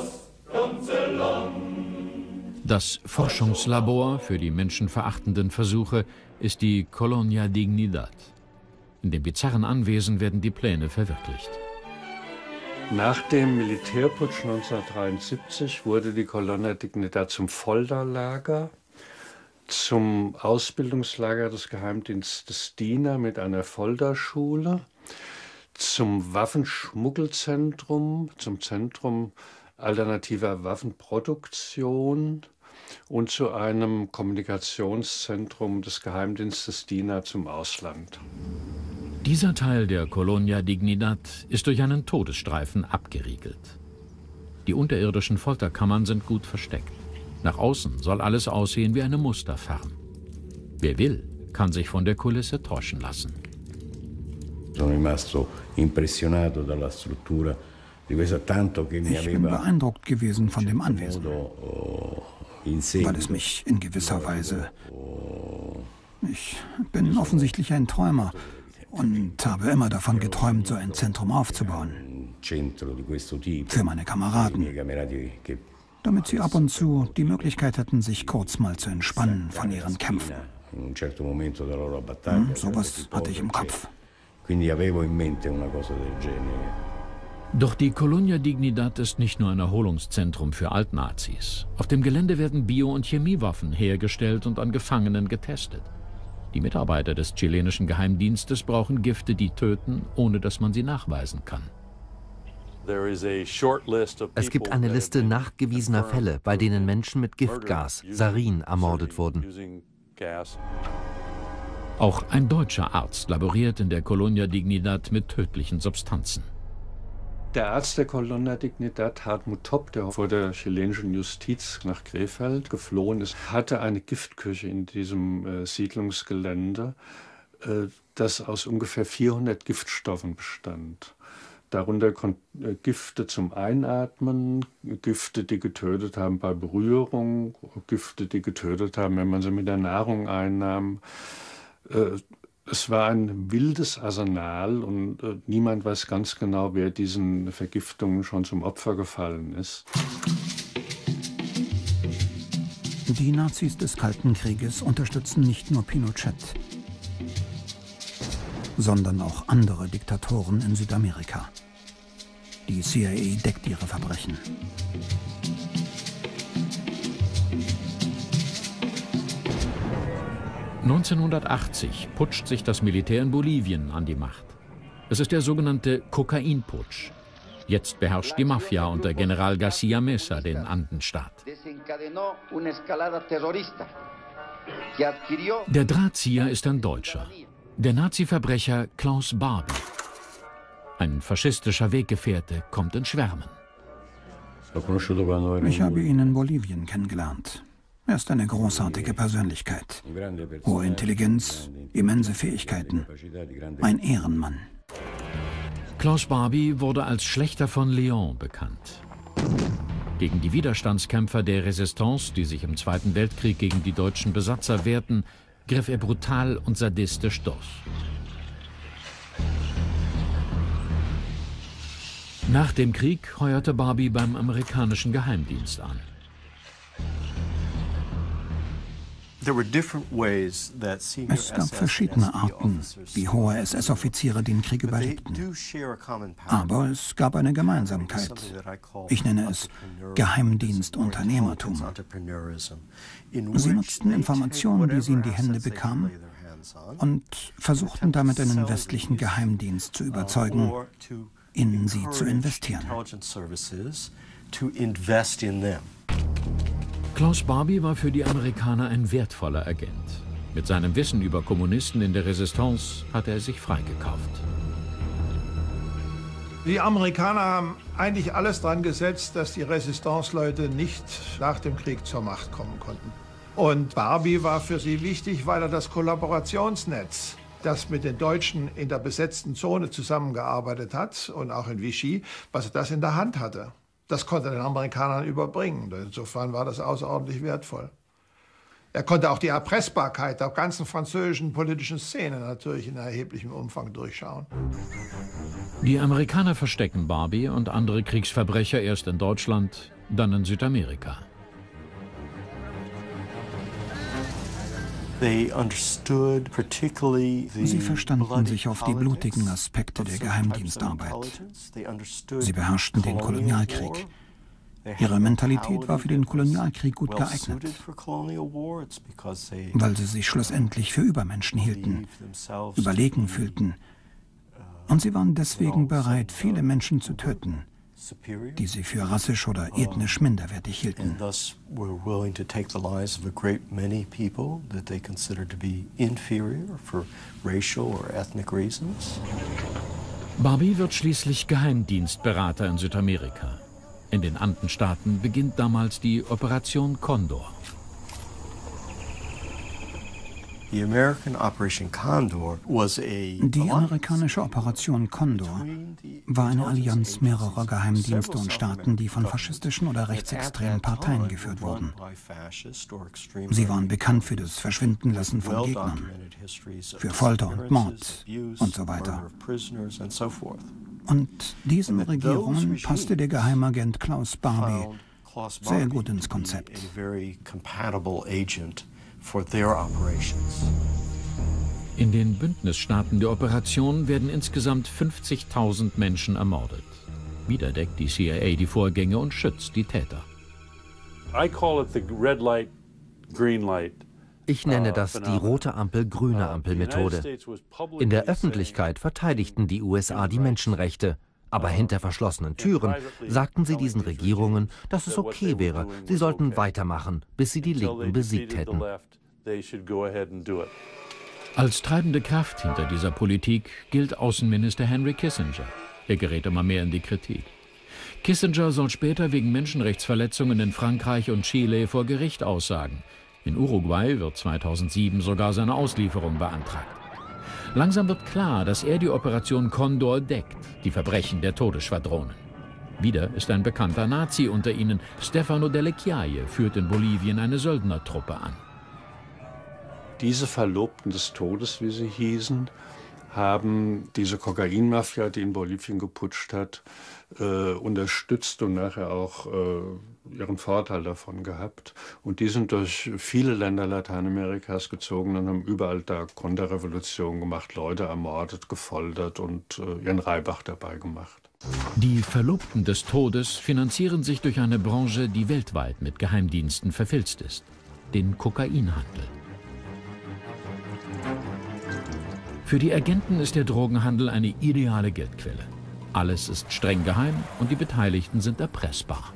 Das Forschungslabor für die menschenverachtenden Versuche ist die Colonia Dignidad. In dem bizarren Anwesen werden die Pläne verwirklicht. Nach dem Militärputsch 1973 wurde die Colonia Dignidad zum Folterlager, zum Ausbildungslager des Geheimdienstes DINA mit einer Folterschule, zum Waffenschmuggelzentrum, zum Zentrum alternativer Waffenproduktion und zu einem Kommunikationszentrum des Geheimdienstes DINA zum Ausland. Dieser Teil der Colonia Dignidad ist durch einen Todesstreifen abgeriegelt. Die unterirdischen Folterkammern sind gut versteckt. Nach außen soll alles aussehen wie eine Musterfarm. Wer will, kann sich von der Kulisse täuschen lassen. Ich bin beeindruckt gewesen von dem Anwesen, weil es mich in gewisser Weise... Ich bin offensichtlich ein Träumer und habe immer davon geträumt, so ein Zentrum aufzubauen. Für meine Kameraden. Damit sie ab und zu die Möglichkeit hätten, sich kurz mal zu entspannen von ihren Kämpfen. Sowas hatte ich im Kopf. Doch die Colonia Dignidad ist nicht nur ein Erholungszentrum für Altnazis. Auf dem Gelände werden Bio- und Chemiewaffen hergestellt und an Gefangenen getestet. Die Mitarbeiter des chilenischen Geheimdienstes brauchen Gifte, die töten, ohne dass man sie nachweisen kann. Es gibt eine Liste nachgewiesener Fälle, bei denen Menschen mit Giftgas, Sarin, ermordet wurden. Auch ein deutscher Arzt laboriert in der Colonia Dignidad mit tödlichen Substanzen. Der Arzt der Colonia Dignidad, Hartmut Topp, der vor der chilenischen Justiz nach Krefeld geflohen ist, hatte eine Giftküche in diesem Siedlungsgelände, das aus ungefähr 400 Giftstoffen bestand. Darunter Gifte zum Einatmen, Gifte, die getötet haben bei Berührung, Gifte, die getötet haben, wenn man sie mit der Nahrung einnahm. Es war ein wildes Arsenal und niemand weiß ganz genau, wer diesen Vergiftungen schon zum Opfer gefallen ist. Die Nazis des Kalten Krieges unterstützen nicht nur Pinochet, sondern auch andere Diktatoren in Südamerika. Die CIA deckt ihre Verbrechen. (1980) putscht sich das Militär in Bolivien an die Macht. Es ist der sogenannte Kokainputsch. Jetzt beherrscht die Mafia unter General García Meza den Andenstaat. Der Drahtzieher ist ein Deutscher, der Nazi-Verbrecher Klaus Barbie. Ein faschistischer Weggefährte kommt in Schwärmen. Ich habe ihn in Bolivien kennengelernt. Er ist eine großartige Persönlichkeit. Hohe Intelligenz, immense Fähigkeiten. Ein Ehrenmann. Klaus Barbie wurde als Schlächter von Lyon bekannt. Gegen die Widerstandskämpfer der Resistance, die sich im Zweiten Weltkrieg gegen die deutschen Besatzer wehrten, griff er brutal und sadistisch durch. Nach dem Krieg heuerte Barbie beim amerikanischen Geheimdienst an. Es gab verschiedene Arten, wie hohe SS-Offiziere den Krieg überlebten. Aber es gab eine Gemeinsamkeit. Ich nenne es Geheimdienstunternehmertum. Sie nutzten Informationen, die sie in die Hände bekamen, und versuchten damit einen westlichen Geheimdienst zu überzeugen, in sie zu investieren. Klaus Barbie war für die Amerikaner ein wertvoller Agent. Mit seinem Wissen über Kommunisten in der Resistance hatte er sich freigekauft. Die Amerikaner haben eigentlich alles dran gesetzt, dass die Resistance-Leute nicht nach dem Krieg zur Macht kommen konnten. Und Barbie war für sie wichtig, weil er das Kollaborationsnetz, das mit den Deutschen in der besetzten Zone zusammengearbeitet hat und auch in Vichy, was er das in der Hand hatte. Das konnte er den Amerikanern überbringen. Insofern war das außerordentlich wertvoll. Er konnte auch die Erpressbarkeit der ganzen französischen politischen Szene natürlich in erheblichem Umfang durchschauen. Die Amerikaner verstecken Barbie und andere Kriegsverbrecher erst in Deutschland, dann in Südamerika. Sie verstanden sich auf die blutigen Aspekte der Geheimdienstarbeit. Sie beherrschten den Kolonialkrieg. Ihre Mentalität war für den Kolonialkrieg gut geeignet, weil sie sich schlussendlich für Übermenschen hielten, überlegen fühlten. Und sie waren deswegen bereit, viele Menschen zu töten, die sie für rassisch oder ethnisch minderwertig hielten. Barbie wird schließlich Geheimdienstberater in Südamerika. In den Andenstaaten beginnt damals die Operation Condor. Die amerikanische Operation Condor war eine Allianz mehrerer Geheimdienste und Staaten, die von faschistischen oder rechtsextremen Parteien geführt wurden. Sie waren bekannt für das Verschwindenlassen von Gegnern, für Folter und Mord und so weiter. Und diesen Regierungen passte der Geheimagent Klaus Barbie sehr gut ins Konzept. In den Bündnisstaaten der Operation werden insgesamt 50.000 Menschen ermordet. Wieder deckt die CIA die Vorgänge und schützt die Täter. Ich nenne das die rote Ampel-grüne Ampel-Methode. In der Öffentlichkeit verteidigten die USA die Menschenrechte. Aber hinter verschlossenen Türen sagten sie diesen Regierungen, dass es okay wäre, sie sollten weitermachen, bis sie die Linken besiegt hätten. Als treibende Kraft hinter dieser Politik gilt Außenminister Henry Kissinger. Er gerät immer mehr in die Kritik. Kissinger soll später wegen Menschenrechtsverletzungen in Frankreich und Chile vor Gericht aussagen. In Uruguay wird 2007 sogar seine Auslieferung beantragt. Langsam wird klar, dass er die Operation Condor deckt, die Verbrechen der Todesschwadronen. Wieder ist ein bekannter Nazi unter ihnen. Stefano Delle Chiaie führt in Bolivien eine Söldnertruppe an. Diese Verlobten des Todes, wie sie hießen, haben diese Kokainmafia, die in Bolivien geputscht hat, unterstützt und nachher auch ihren Vorteil davon gehabt. Und die sind durch viele Länder Lateinamerikas gezogen und haben überall da Konterrevolution gemacht, Leute ermordet, gefoltert und ihren Reibach dabei gemacht. Die Verlobten des Todes finanzieren sich durch eine Branche, die weltweit mit Geheimdiensten verfilzt ist: den Kokainhandel. Für die Agenten ist der Drogenhandel eine ideale Geldquelle. Alles ist streng geheim und die Beteiligten sind erpressbar.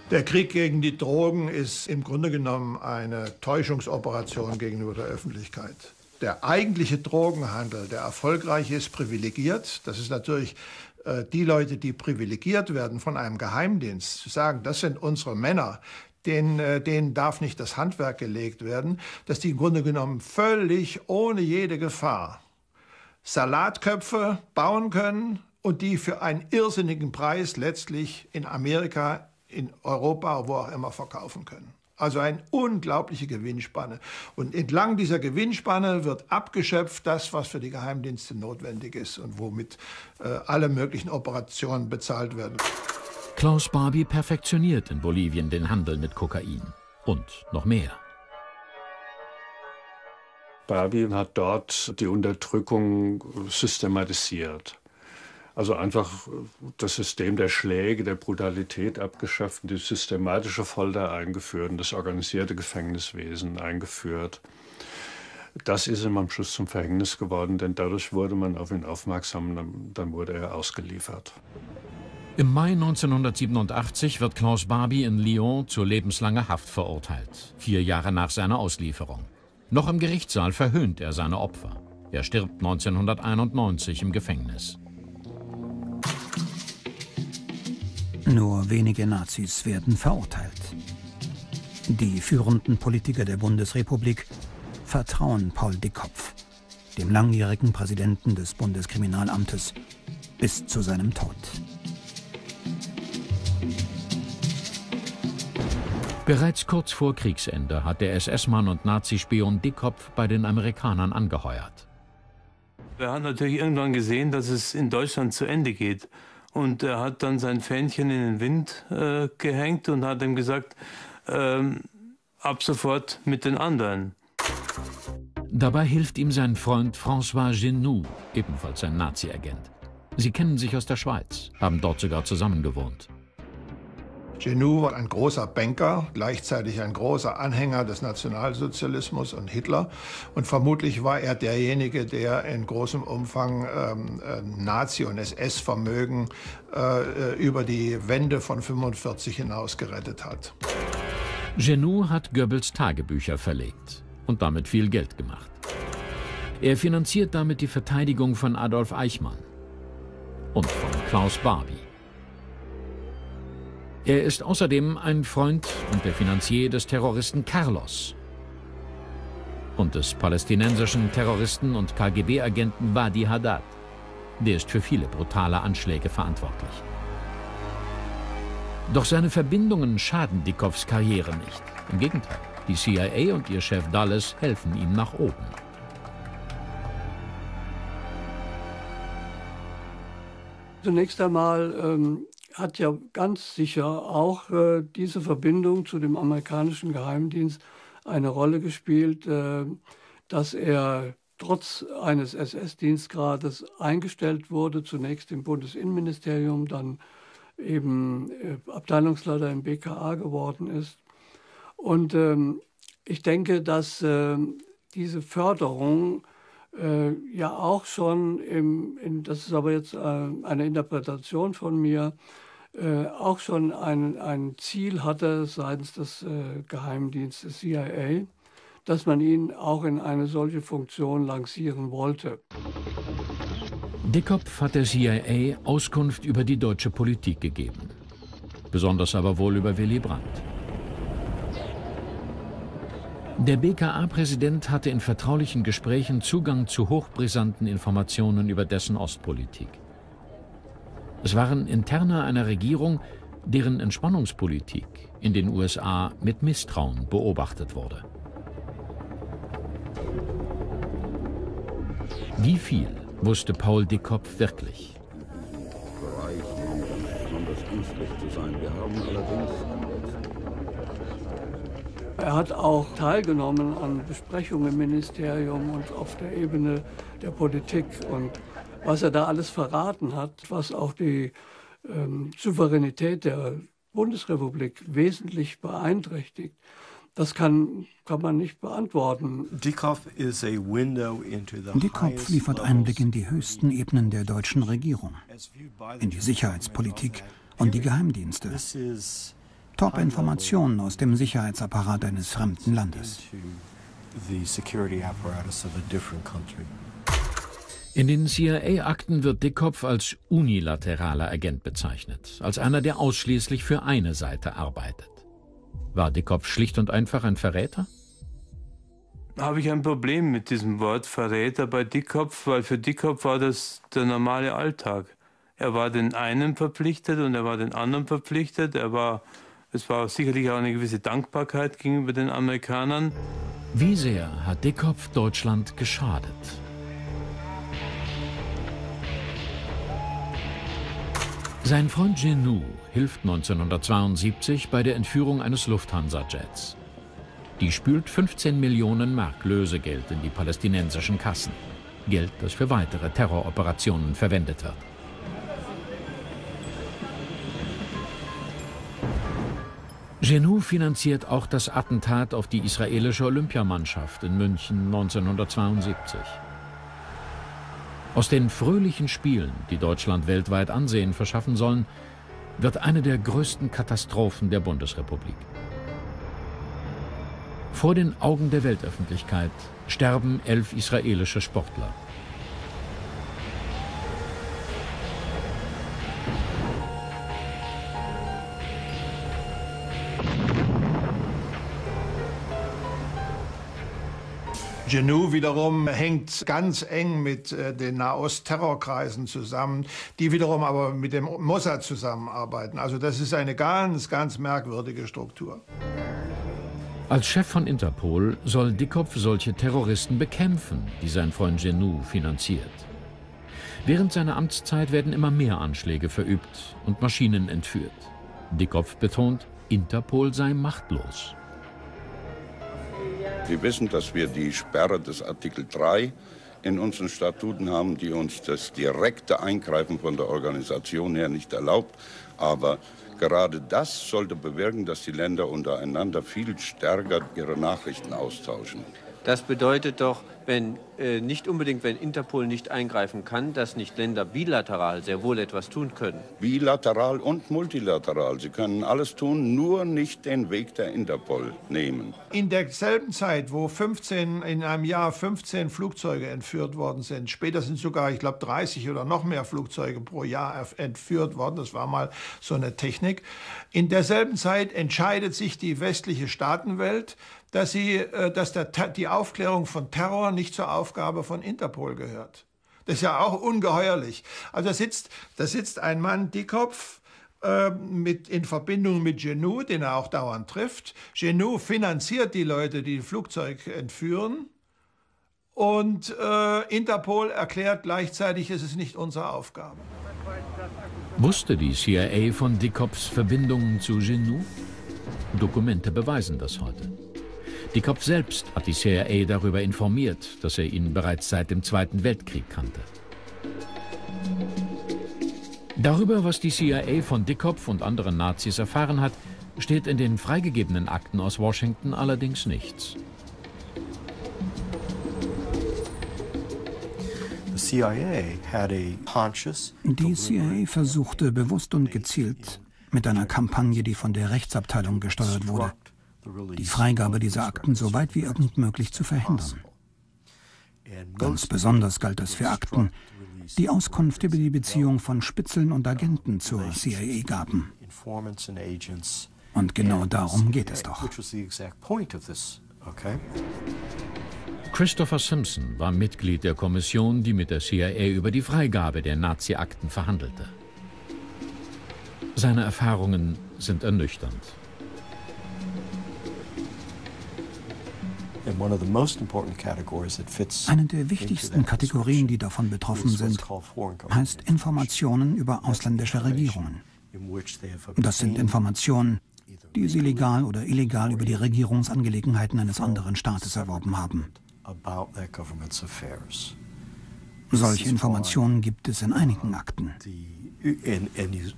Der Krieg gegen die Drogen ist im Grunde genommen eine Täuschungsoperation gegenüber der Öffentlichkeit. Der eigentliche Drogenhandel, der erfolgreich ist, privilegiert. Das ist natürlich die Leute, die privilegiert werden von einem Geheimdienst, zu sagen, das sind unsere Männer, denen darf nicht das Handwerk gelegt werden, dass die im Grunde genommen völlig ohne jede Gefahr Salatköpfe bauen können und die für einen irrsinnigen Preis letztlich in Amerika, in Europa, wo auch immer verkaufen können. Also eine unglaubliche Gewinnspanne. Und entlang dieser Gewinnspanne wird abgeschöpft das, was für die Geheimdienste notwendig ist und womit alle möglichen Operationen bezahlt werden. Klaus Barbie perfektioniert in Bolivien den Handel mit Kokain. Und noch mehr. Barbie hat dort die Unterdrückung systematisiert. Also einfach das System der Schläge, der Brutalität abgeschafft und die systematische Folter eingeführt und das organisierte Gefängniswesen eingeführt. Das ist ihm am Schluss zum Verhängnis geworden, denn dadurch wurde man auf ihn aufmerksam, dann wurde er ausgeliefert. Im Mai 1987 wird Klaus Barbie in Lyon zu lebenslanger Haft verurteilt, 4 Jahre nach seiner Auslieferung. Noch im Gerichtssaal verhöhnt er seine Opfer. Er stirbt 1991 im Gefängnis. Nur wenige Nazis werden verurteilt. Die führenden Politiker der Bundesrepublik vertrauen Paul Dickkopf, dem langjährigen Präsidenten des Bundeskriminalamtes, bis zu seinem Tod. Bereits kurz vor Kriegsende hat der SS-Mann und Nazispion Dickkopf bei den Amerikanern angeheuert. Er hat natürlich irgendwann gesehen, dass es in Deutschland zu Ende geht. Und er hat dann sein Fähnchen in den Wind gehängt und hat ihm gesagt, ab sofort mit den anderen. Dabei hilft ihm sein Freund François Genoux, ebenfalls ein Nazi-Agent. Sie kennen sich aus der Schweiz, haben dort sogar zusammen gewohnt. Genoux war ein großer Banker, gleichzeitig ein großer Anhänger des Nationalsozialismus und Hitler. Und vermutlich war er derjenige, der in großem Umfang Nazi- und SS-Vermögen über die Wende von 1945 hinaus gerettet hat. Genoux hat Goebbels Tagebücher verlegt und damit viel Geld gemacht. Er finanziert damit die Verteidigung von Adolf Eichmann und von Klaus Barbie. Er ist außerdem ein Freund und der Finanzier des Terroristen Carlos und des palästinensischen Terroristen und KGB-Agenten Wadi Haddad. Der ist für viele brutale Anschläge verantwortlich. Doch seine Verbindungen schaden Dickkopfs Karriere nicht. Im Gegenteil, die CIA und ihr Chef Dulles helfen ihm nach oben. Zunächst einmal hat ja ganz sicher auch diese Verbindung zu dem amerikanischen Geheimdienst eine Rolle gespielt, dass er trotz eines SS-Dienstgrades eingestellt wurde, zunächst im Bundesinnenministerium, dann eben Abteilungsleiter im BKA geworden ist. Und ich denke, dass diese Förderung ja auch schon, das ist aber jetzt eine Interpretation von mir, auch schon ein Ziel hatte seitens des Geheimdienstes CIA, dass man ihn auch in eine solche Funktion lancieren wollte. Dickkopf hat der CIA Auskunft über die deutsche Politik gegeben. Besonders aber wohl über Willy Brandt. Der BKA-Präsident hatte in vertraulichen Gesprächen Zugang zu hochbrisanten Informationen über dessen Ostpolitik. Es waren Interna einer Regierung, deren Entspannungspolitik in den USA mit Misstrauen beobachtet wurde. Wie viel wusste Paul Dickkopf wirklich? Er hat auch teilgenommen an Besprechungen im Ministerium und auf der Ebene der Politik. Und was er da alles verraten hat, was auch die Souveränität der Bundesrepublik wesentlich beeinträchtigt, das kann man nicht beantworten. Dickkopf liefert Einblick in die höchsten Ebenen der deutschen Regierung, in die Sicherheitspolitik und die Geheimdienste. Top-Informationen aus dem Sicherheitsapparat eines fremden Landes. In den CIA-Akten wird Dickkopf als unilateraler Agent bezeichnet, als einer, der ausschließlich für eine Seite arbeitet. War Dickkopf schlicht und einfach ein Verräter? Habe ich ein Problem mit diesem Wort Verräter bei Dickkopf, weil für Dickkopf war das der normale Alltag. Er war den einen verpflichtet und er war den anderen verpflichtet. Es war sicherlich auch eine gewisse Dankbarkeit gegenüber den Amerikanern. Wie sehr hat Dickkopf Deutschland geschadet? Sein Freund Genou hilft 1972 bei der Entführung eines Lufthansa-Jets. Die spült 15 Millionen Mark Lösegeld in die palästinensischen Kassen. Geld, das für weitere Terroroperationen verwendet wird. Genou finanziert auch das Attentat auf die israelische Olympiamannschaft in München 1972. Aus den fröhlichen Spielen, die Deutschland weltweit Ansehen verschaffen sollen, wird eine der größten Katastrophen der Bundesrepublik. Vor den Augen der Weltöffentlichkeit sterben 11 israelische Sportler. Genou wiederum hängt ganz eng mit den Nahost-Terrorkreisen zusammen, die wiederum aber mit dem Mossad zusammenarbeiten. Also das ist eine ganz, ganz merkwürdige Struktur. Als Chef von Interpol soll Dickkopf solche Terroristen bekämpfen, die sein Freund Genou finanziert. Während seiner Amtszeit werden immer mehr Anschläge verübt und Maschinen entführt. Dickkopf betont, Interpol sei machtlos. Sie wissen, dass wir die Sperre des Artikel 3 in unseren Statuten haben, die uns das direkte Eingreifen von der Organisation her nicht erlaubt. Aber gerade das sollte bewirken, dass die Länder untereinander viel stärker ihre Nachrichten austauschen. Das bedeutet doch, nicht unbedingt, wenn Interpol nicht eingreifen kann, dass nicht Länder bilateral sehr wohl etwas tun können. Bilateral und multilateral. Sie können alles tun, nur nicht den Weg der Interpol nehmen. In derselben Zeit, wo in einem Jahr 15 Flugzeuge entführt worden sind, später sind sogar, ich glaube, 30 oder noch mehr Flugzeuge pro Jahr entführt worden, das war mal so eine Technik. In derselben Zeit entscheidet sich die westliche Staatenwelt, dass die Aufklärung von Terror nicht zur Aufgabe von Interpol gehört. Das ist ja auch ungeheuerlich. Also da sitzt ein Mann, Dickkopf, in Verbindung mit Genou, den er auch dauernd trifft. Genou finanziert die Leute, die Flugzeug entführen. Und Interpol erklärt gleichzeitig, es ist nicht unsere Aufgabe. Wusste die CIA von Dickkopfs Verbindungen zu Genou? Dokumente beweisen das heute. Dickkopf selbst hat die CIA darüber informiert, dass er ihn bereits seit dem Zweiten Weltkrieg kannte. Darüber, was die CIA von Dickkopf und anderen Nazis erfahren hat, steht in den freigegebenen Akten aus Washington allerdings nichts. Die CIA versuchte bewusst und gezielt mit einer Kampagne, die von der Rechtsabteilung gesteuert wurde, die Freigabe dieser Akten so weit wie irgend möglich zu verhindern. Ganz besonders galt das für Akten, die Auskunft über die Beziehung von Spitzeln und Agenten zur CIA gaben. Und genau darum geht es doch. Christopher Simpson war Mitglied der Kommission, die mit der CIA über die Freigabe der Nazi-Akten verhandelte. Seine Erfahrungen sind ernüchternd. Eine der wichtigsten Kategorien, die davon betroffen sind, heißt Informationen über ausländische Regierungen. Das sind Informationen, die sie legal oder illegal über die Regierungsangelegenheiten eines anderen Staates erworben haben. Solche Informationen gibt es in einigen Akten. In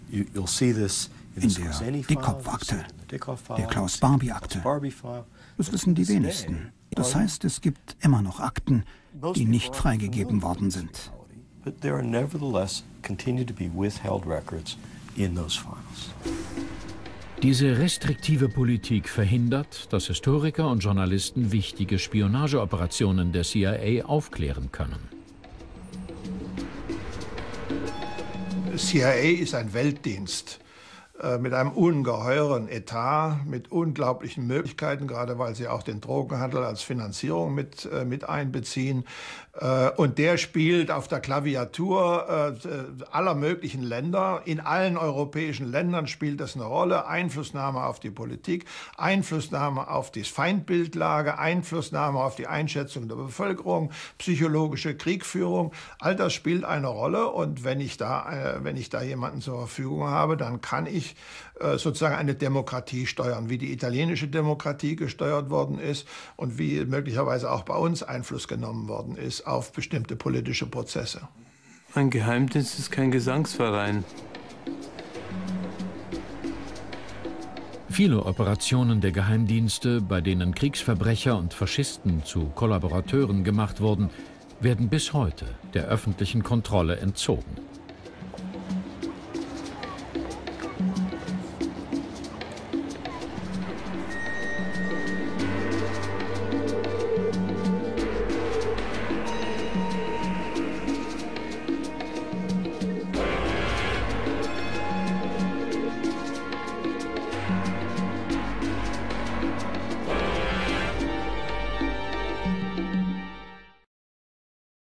der Dickkopf-Akte, der Klaus-Barbie-Akte. Das wissen die wenigsten. Das heißt, es gibt immer noch Akten, die nicht freigegeben worden sind. Diese restriktive Politik verhindert, dass Historiker und Journalisten wichtige Spionageoperationen der CIA aufklären können. CIA ist ein Weltdienst mit einem ungeheuren Etat, mit unglaublichen Möglichkeiten, gerade weil sie auch den Drogenhandel als Finanzierung mit einbeziehen. Und der spielt auf der Klaviatur aller möglichen Länder. In allen europäischen Ländern spielt das eine Rolle. Einflussnahme auf die Politik, Einflussnahme auf die Feindbildlage, Einflussnahme auf die Einschätzung der Bevölkerung, psychologische Kriegführung. All das spielt eine Rolle. Und wenn ich da jemanden zur Verfügung habe, dann kann ich sozusagen eine Demokratie steuern, wie die italienische Demokratie gesteuert worden ist und wie möglicherweise auch bei uns Einfluss genommen worden ist auf bestimmte politische Prozesse. Ein Geheimdienst ist kein Gesangsverein. Viele Operationen der Geheimdienste, bei denen Kriegsverbrecher und Faschisten zu Kollaborateuren gemacht wurden, werden bis heute der öffentlichen Kontrolle entzogen.